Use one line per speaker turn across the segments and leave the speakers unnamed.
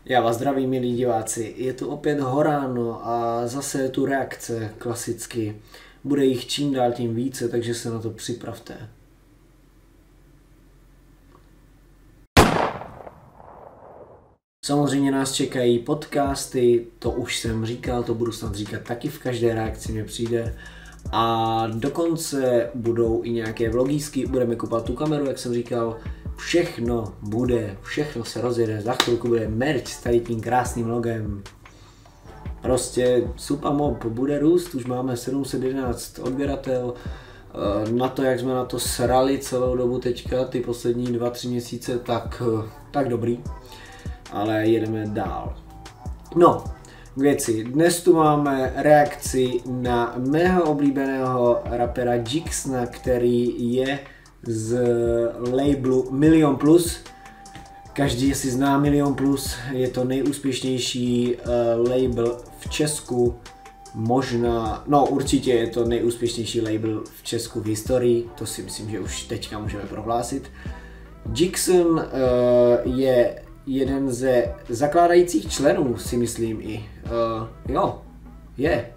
Já vás zdravím, milí diváci, je tu opět Horáno a zase je tu reakce klasicky. Bude jich čím dál tím více, takže se na to připravte. Samozřejmě nás čekají podcasty, to už jsem říkal, to budu snad říkat taky v každé reakci mi přijde. A dokonce budou i nějaké vlogísky, budeme kopat tu kameru, jak jsem říkal. Všechno bude, všechno se rozjede, za chvilku bude merch s tady tím krásným logem. Prostě Supamob bude růst, už máme 711 odběratel. Na to, jak jsme na to srali celou dobu teďka, ty poslední 2-3 měsíce, tak dobrý. Ale jedeme dál. No, k věci. Dnes tu máme reakci na mého oblíbeného rapera Jixna, který je z labelu Milion Plus. Každý si zná Milion Plus, je to nejúspěšnější label v Česku. Možná, no určitě je to nejúspěšnější label v Česku v historii, to si myslím, že už teďka můžeme prohlásit. Jixn je jeden ze zakládajících členů, si myslím i. Jo, je.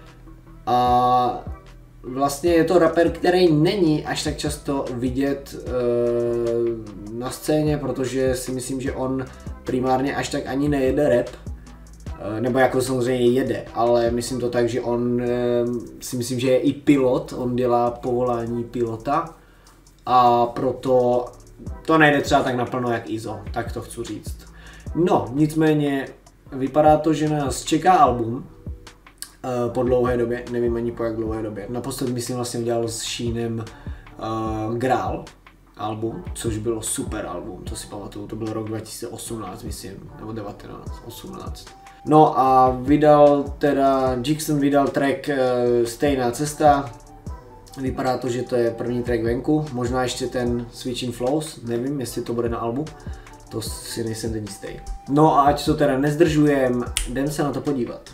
A vlastně je to rapper, který není až tak často vidět na scéně, protože si myslím, že on primárně až tak ani nejede rap. Nebo jako samozřejmě jede, ale myslím to tak, že on si myslím, že je i pilot, on dělá povolání pilota a proto to nejde třeba tak naplno jak Izo, tak to chci říct. No, nicméně vypadá to, že nás čeká album po dlouhé době, nevím ani po jak dlouhé době. Naposled myslím vlastně udělal s Sheenem Grál album, což bylo super album, to si pamatuju, to byl rok 2018 myslím, nebo 18. No a Jixn vydal track Stejná cesta. Vypadá to, že to je první track venku, možná ještě ten Switching Flows, nevím, jestli to bude na albu, to si nejsem teď jistý. No a ať to teda nezdržujem, jdem se na to podívat.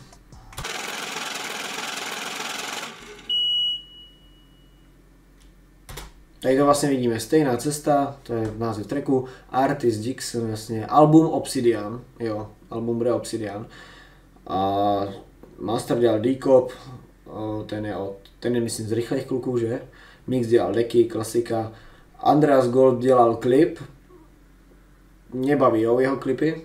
Tady to vlastně vidíme, Stejná cesta, to je název tracku, artist Jixn, vlastně, album Obsidian, jo, album bude Obsidian. A master dělal D-Cop, ten je myslím z rychlých kluků, že? Mix dělal Deky, klasika. Andreas Gold dělal klip. Mě baví jeho klipy.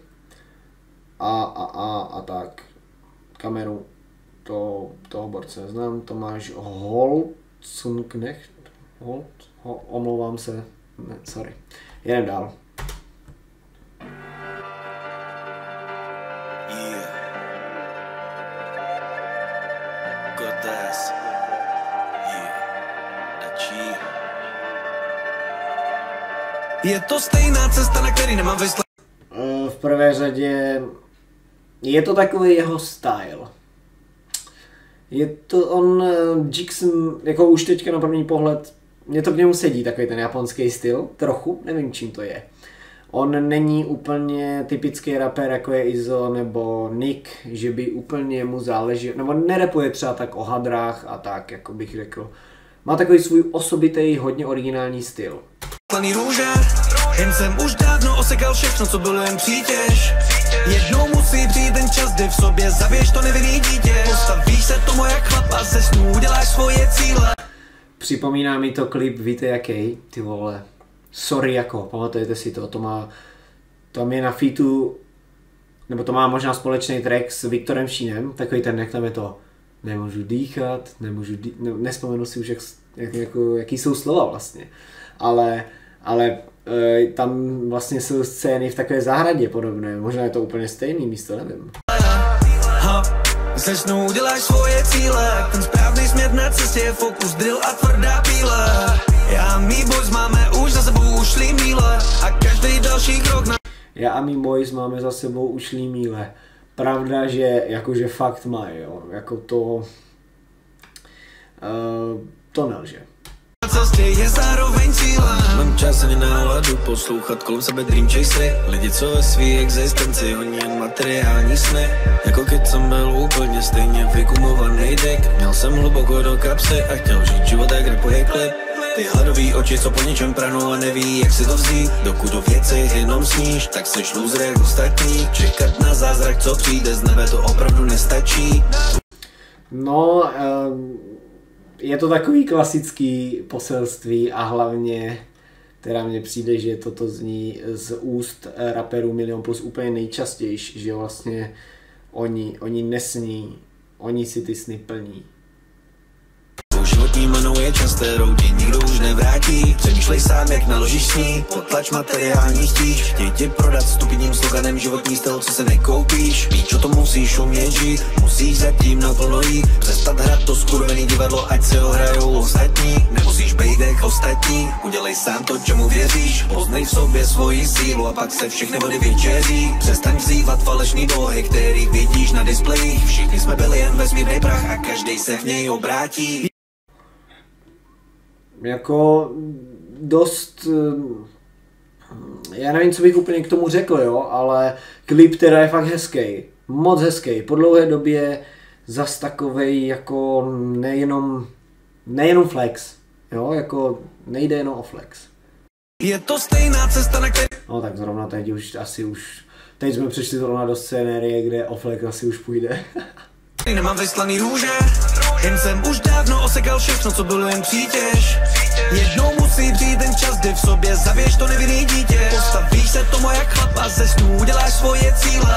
A tak. Kameru toho borce znám. Tomáš Holzenknecht. Omlouvám se. Ne, sorry. Jedem dál.
Je to stejná cesta, na který nemám výsledek.
V prvé řadě je to takový jeho style. Je to Jixn, jako už teďka na první pohled, mě to k němu sedí, takový ten japonský styl, trochu, nevím čím to je. On není úplně typický rapper, jako je Izo nebo Nick, že by úplně mu záleží, nebo nerapuje třeba tak o hadrách a tak, jako bych řekl. Má takový svůj osobitý, hodně originální styl.
Růže, jen jsem už dávno osekal všechno, co bylo jen přítěž. Jednou musí přijít ten čas, kdy v sobě zavěš to nevinný dítě. Postavíš se tomu jak chlapa, ze snů uděláš svoje cíle.
Připomíná mi to klip, víte jaký, ty vole. Sorry jako, pamatujete si to, tam je na featu, nebo to má možná společný track s Viktorem Sheenem, takový ten, jak tam je to. Nemůžu dýchat, nespomenu si už jaký jsou slova vlastně. Ale tam vlastně jsou scény v takové zahradě podobné, možná je to úplně stejný místo, nevím.
Ze snů uděláš svoje cíle, ten správný směr na cestě je fokus, drill a tvrdá píle. Já a mý boys máme už za sebou ušlý míle a každý další krok na...
Já a mý boys máme za sebou ušlý míle. Pravda, že jakože fakt mají, jo, jako to nelže.
Cestě je zároveň cílem. Mám čas ani náladu poslouchat kolem sebe dream chasery. Lidi, co ve svý existenci honí jen materiální sny. Jako kid jsem byl úplně stejně vykumovaný dick. Měl jsem hluboko do kapsy a chtěl žít život jak rapuje klip. Ty hladový oči, co po něčem pranou a neví, jak si to vzít. Dokud o věcech jenom sníš, tak seš loser jak ostatní. Čekat na zázrak, co přijde z nebe, to opravdu nestačí.
No, je to takový klasický poselství a hlavně teda mně přijde, že toto zní z úst raperů Milion Plus úplně nejčastější, že vlastně oni nesní, oni si ty sny plní.
Životní manou je časté roudí, nikdo už nevrátí. Přemýšlej sám, jak naložíš s ní, potlač materiální chtíč. Chtěj ti prodat stupidním sloganem životní styl, co se nekoupíš. Víš, o tom musíš umět žít, musíš zatím naplno jít. Přestat hrát to skurvený divadlo, ať se ho hrajou ostatní. Nemusíš bejt jak ostatní, udělej sám to, čemu věříš. Poznej v sobě svoji sílu a pak se všechny vody vyčeří. Přestaň vzývat falešný bohy, který vidíš na displejích. Všichni jsme byli jen vesmírný prach a každý se v něj obrátí.
Jako dost, já nevím, co bych úplně k tomu řekl, jo, ale klip teda je fakt hezký, moc hezký, po dlouhé době zas takovej jako nejenom flex, jo, jako nejde jenom o flex.
Je to stejná cesta, na které...
No tak zrovna teď teď jsme přišli zrovna do scénérie, kde o flex asi už půjde.
Nemám vyslaný růže, jen jsem už dávno osekal všechno, co bylo jen přítěž. Jednou musí přijít ten čas, kdy v sobě zavěš to nevinný dítě. Postavíš se tomu jak chlapa, ze snů uděláš svoje cíle.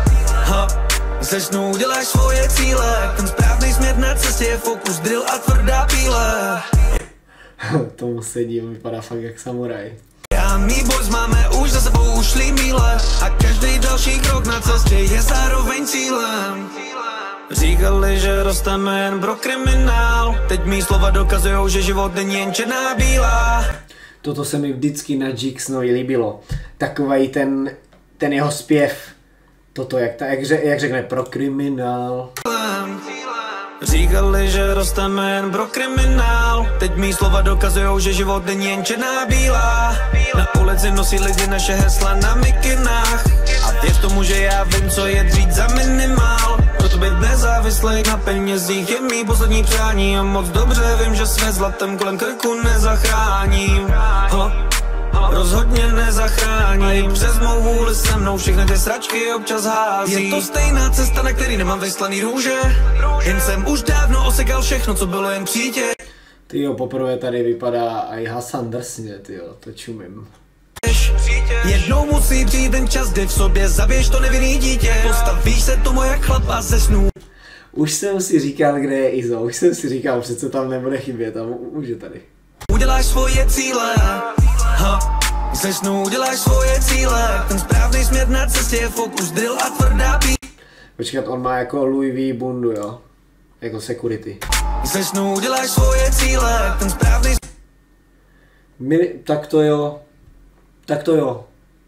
Ze snů uděláš svoje cíle, ten správný směr na cestě je fokus, drill a tvrdá píle.
Tomu sedí, vypadá fakt jak samuraj.
Já mý boys máme už za sebou ušlý míle a každý další krok na cestě je zároveň cílem. Říkali, že rosteme jen pro kriminál, teď mý slova dokazujou, že život není jen černá bílá.
Toto se mi vždycky na Jixnovi líbilo. Takovej ten jeho zpěv. Toto, jak řekne, pro kriminál.
Říkali, že rosteme jen pro kriminál, teď mý slova dokazujou, že život není jen černá bílá. Na ulici nosí lidi naše hesla na mikinách a věř tomu, že já vím, co je dřít za minimál. Proto být nezávislý na penězích je mý poslední přání a moc dobře vím, že své zlatem kolem krku nezachráním. Rozhodně nezachráním, přes mou vůli se mnou všechny ty sračky občas hází. Je to stejná cesta, na který nemám vyslaný růže, jen jsem už dávno osekal všechno, co bylo jen přítěž.
Tyjo, poprvé tady vypadá i Hasan drsně, tyjo, to čumím.
Jednou musí přijít ten čas, kdy v sobě zavěš to nevinný dítě. Postavíš se tomu jak chlapa ze snů.
Už jsem si říkal, kde je Izo, už jsem si říkal, přece tam nebude chybět a už je tady.
Uděláš svoje cíle, ze snů uděláš svoje cíle, ten správný směr na cestě je fokus, drill a tvrdá píle.
Počkat, on má jako Louis V bundu, jo? Jako security.
Ze snů uděláš svoje cíle, ten správný...
Tak to jo.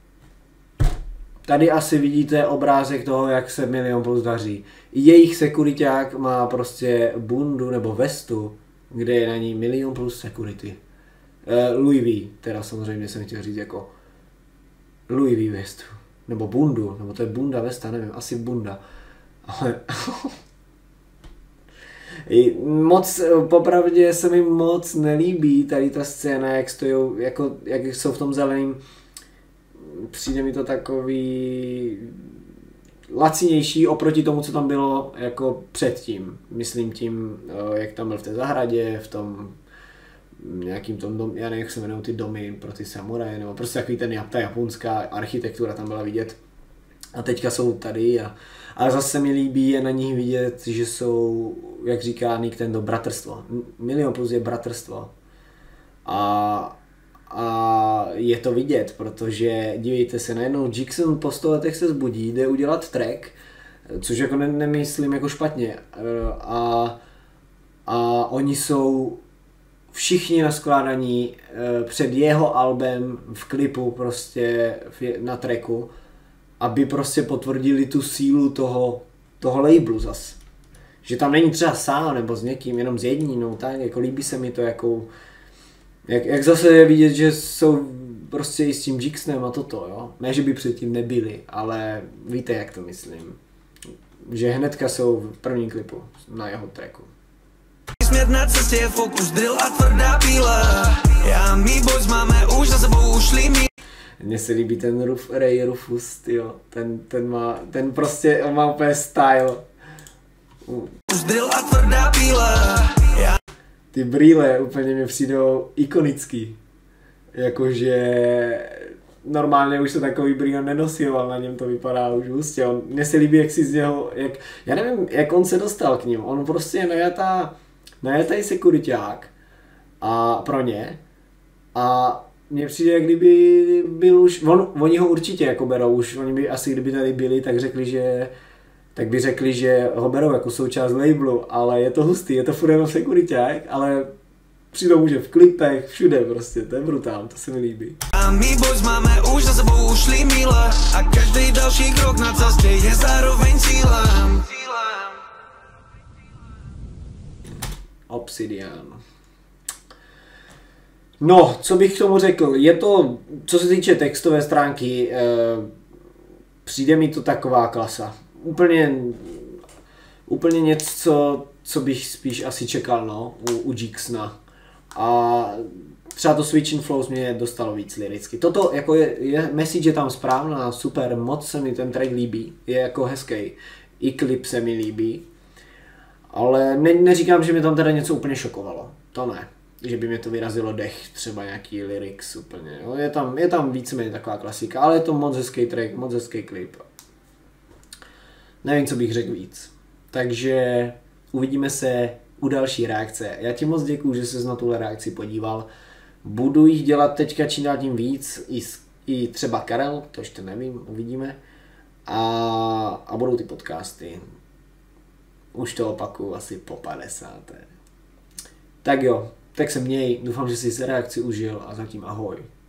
Tady asi vidíte obrázek toho, jak se Milion Plus daří. Jejich sekuriťák má prostě bundu nebo vestu, kde je na ní Milion Plus security. Louis V, teda samozřejmě jsem chtěl říct jako Louis V vestu. Nebo bundu, nebo to je bunda vesta, nevím, asi bunda. Ale moc, popravdě se mi moc nelíbí tady ta scéna, jak stojou, jako, jak jsou v tom zeleným. Přijde mi to takový lacinější oproti tomu, co tam bylo jako předtím. Myslím tím, jak tam byl v té zahradě, v tom nějakým tom dom, já nevím, jak se jmenují ty domy pro ty samuraje, nebo prostě takový ta japonská architektura tam byla vidět. A teďka jsou tady ale zase mi líbí je na nich vidět, že jsou, jak říká Nick Tendo, bratrstvo. Milion Plus je bratrstvo. A je to vidět, protože dívejte se, najednou Jackson po 100 letech se zbudí, jde udělat track, což jako nemyslím jako špatně. A oni jsou všichni naskládaní před jeho albem v klipu prostě na tracku, aby prostě potvrdili tu sílu toho labelu zas. Že tam není třeba sám nebo s někým, jenom s jedním, tak jako líbí se mi to jako jak zase je vidět, že jsou prostě i s tím Jixnem a toto, jo. Ne, že by předtím nebyli, ale víte, jak to myslím. Že hnedka jsou v prvním klipu na jeho tracku.
Směr na cestě je fokus, drill a tvrdá píle. Já a mý boys máme už za sebou ušlý mí.
Mně se líbí ten Ray Rufus, tyjo. Ten prostě, on má úplně style.
Už drill a tvrdá píle.
Ty brýle úplně mi přijdou ikonický. Jakože normálně už se takový brýle nenosil, ale na něm to vypadá už hustě. Mně se líbí, jak si z něho, já nevím, jak on se dostal k ním. On prostě je najatý sekuriťák a pro ně. A mně přijde, jak kdyby byl už, oni ho určitě jako berou už, oni by asi kdyby tady byli, tak by řekli, že ho berou jako součást labelu, ale je to hustý, je to furt jenom sekuriťák, ale přitom že v klipech, všude prostě, to je brutální, to se mi líbí.
A mý boys máme už za sebou ušlý míle a každý další krok na cestě je zároveň cílem.
Obsidian. No, co bych k tomu řekl, je to, co se týče textové stránky, přijde mi to taková klasa. Úplně něco, co bych spíš asi čekal, no, u Jixna. A třeba to Switching Flows mě dostalo víc liricky. Toto jako je message je tam správná, super, moc se mi ten track líbí, je jako hezký. I klip se mi líbí. Ale neříkám, že mě tam teda něco úplně šokovalo. To ne. Že by mě to vyrazilo dech, třeba nějaký lyrics úplně. Jo. Je tam víceméně taková klasika, ale je to moc hezký track, moc hezký klip. Nevím, co bych řekl víc. Takže uvidíme se u další reakce. Já ti moc děkuju, že jsi na tuhle reakci podíval. Budu jich dělat teďka čím dál tím víc, i třeba Karel, to ještě nevím, uvidíme. A budou ty podcasty. Už to opakuju asi po 50. Tak jo, tak se měj, doufám, že jsi se reakci užil a zatím ahoj.